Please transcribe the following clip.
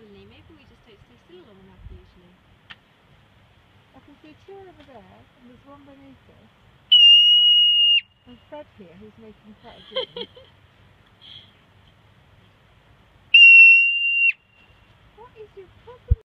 colony. Maybe we just don't stay still long enough usually. I can see two over there, and there's one beneath us. And Fred here, who's making quite a din.